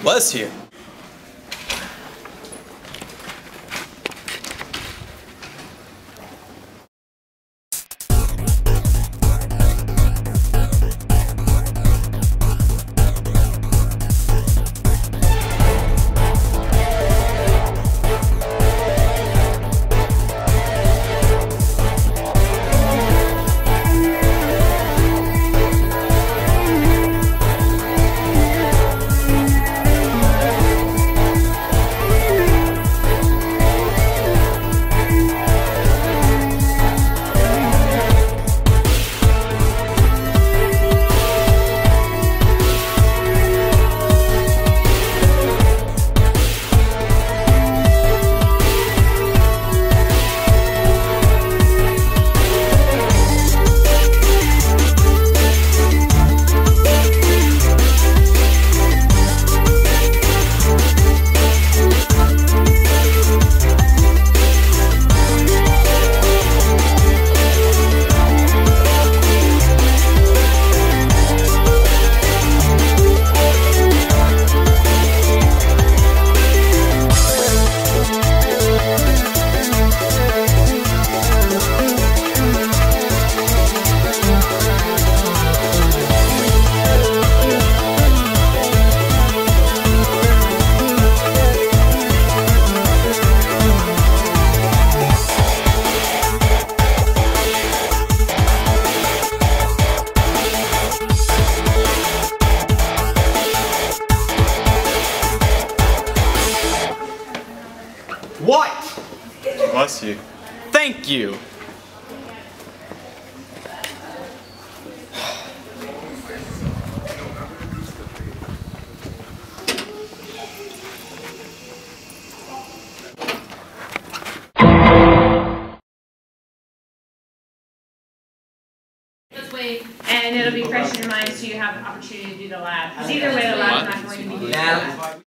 Bless you. What? Bless you. Thank you. Let's wait, and it'll be fresh in your mind so you have the opportunity to do the lab. Because either way, the lab's not going to be done.